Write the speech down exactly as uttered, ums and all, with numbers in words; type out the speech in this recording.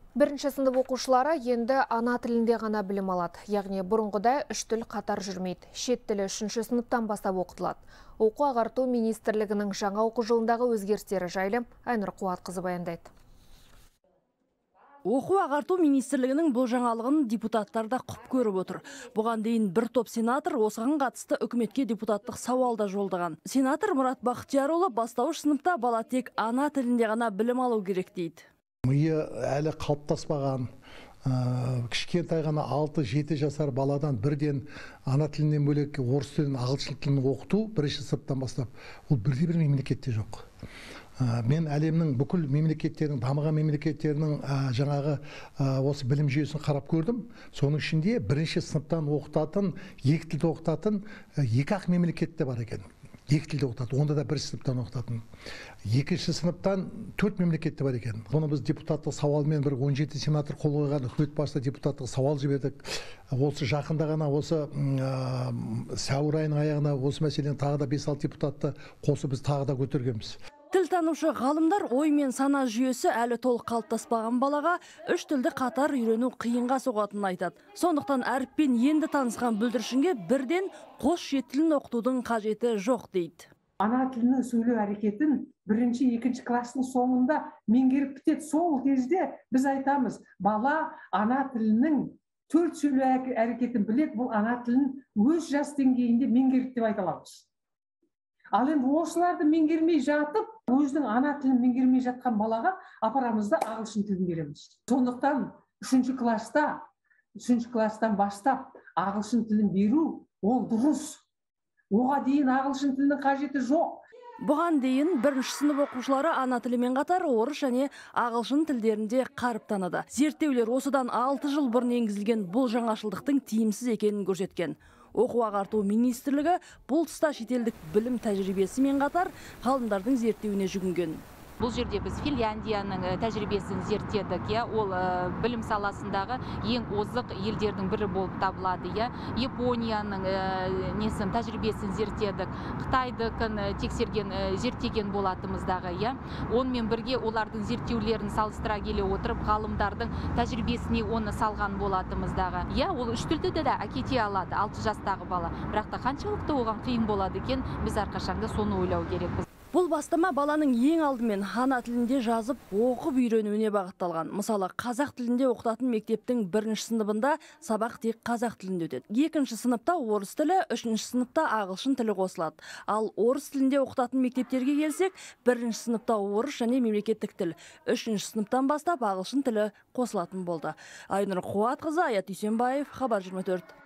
Бірінші сынып оқушылары енді ана тілінде ғана білім алады. Яғни бұрынғыдай үш тіл қатар жүрмейді. Шет тілі үшінші сыныптан бастап оқытылады. Оқу ағарту министрлігінің жаңа оқу жылындағы өзгерістері жайлы Айнұр Қуатқызы баяндайды. Оқу ағарту министрлігінің бұл жаңалығын депутаттар да құп көріп отыр. Бұған дейін бір топ сенатор осыған қатысты үкіметке депутаттық сауалда жолдаған. Сенатор Мұрат Бақтиярұлы бастауыш сыныпта бала тек ана тілінде ғана білім алу керек дейді. Миы әлі қалыптаспаған, кішкентай ғана алты жеті жасар баладан бірден ана тілінен бөлек орыс тілін, ағылшын тілін оқыту бірінші сыныптан бастап, ол бірде бір мемлекетте жоқ. Мен әлемнің бүкіл мемлекеттерінің, дамыған мемлекеттерінің жаңағы осы білім жүйесін қарап көрдім. Соның ішінде бірінші сыныптан оқытатын, екі тілде оқытатын екі-ақ мемлекетте бар екен. Екі тілде оқытады, онда да бір сыныптан оқытатын. Екінші сыныптан төрт мемлекетте бар екен. Оны біз депутаттық сауалмен бір он жеті сенатор қол қойған, үкімет басында депутаттық сауал жібердік. Осы жақында ғана осы сәуір айының аяғына осы мәселені тағы да бес алты депутатты қосып біз тағы да көтергенбіз. Тілтанушы ғалымдар ой мен сана жүйесі әлі толық қалыптаспаған балаға үш тілді қатар үйрену қиынға соғатынын айтады. Сондықтан әріппен енді танысқан бүлдіршінге бірден қос шет тілін оқытудың қажеті жоқ дейді. Ана тілінің сөйлеу әрекетін бірінші, екінші кластың соңында меңгеріп бітеді. Сол кезде біз айтамыз, бала ана тілінің төрт сөйлеу әрекетін біледі, бұл ана тілін өз жас деңгейінде меңгерді деп айта аламыз. Ал енді осыларды меңгермей жатып, өзінің ана тілін меңгермей жатқан балаға апарамызда ағылшын тілін береміз. Сондықтан үшінші класста, үшінші класстан бастап ағылшын тілін беру ол дұрыс. Оға дейін ағылшын тілінің қажеті жоқ. Бұған дейін бірінші сынып оқушылары ана тілімен қатар орыс және ағылшын тілдерінде қарып таныды. Зерттеулер осыдан алты жыл бұрын енгізілген бұл жаңашылдықтың тиімсіз екенін көрсеткен. Оқу ағарту министрлігі бұл тұста шетелдік білім тәжірибесімен қатар ғалымдардың зерттеуіне жүгінген. Бұл жерде біз Финляндияның тәжірибесін зерттедік, я, ол білім саласындағы ең озық елдердің бірі болып табылады. Я. Японияның несін тәжірибесін зерттедік, Қытайдыкын тексерген, зерттеген болатымыздағы. Я. Онымен бірге олардың зерттеулерін салыстыра келе отырып, ғалымдардың тәжірибесіне оны салған болатымыздағы. Я, ол үш тілді де әкете алады, алты жастағы бала. Бірақ та қаншалықты оған қиын болады екен, біз әрқашанда соны ойлау керекпіз. Бұл бастама баланың ең алдымен ана тілінде жазып, оқып үйренуіне бағытталған. Мысалы, қазақ тілінде оқытатын мектептің бірінші сыныбында сабақ тек қазақ тілінде өтеді. Екінші сыныпта орыс тілі, үшінші сыныпта ағылшын тілі қосылады. Ал орыс тілінде оқытатын мектептерге келсек, бірінші сыныпта орыс және мемлекеттік тіл, үшінші сыныптан бастап ағылшын тілі қосылатын болды. Айнұр Қуатқызы, Аят Дүйсенбаев, Хабар жиырма төрт.